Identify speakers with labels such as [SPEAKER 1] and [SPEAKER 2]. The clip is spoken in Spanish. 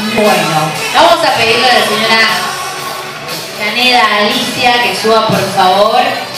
[SPEAKER 1] Bueno, vamos a pedirle a la señora Caneda Alicia que suba por favor.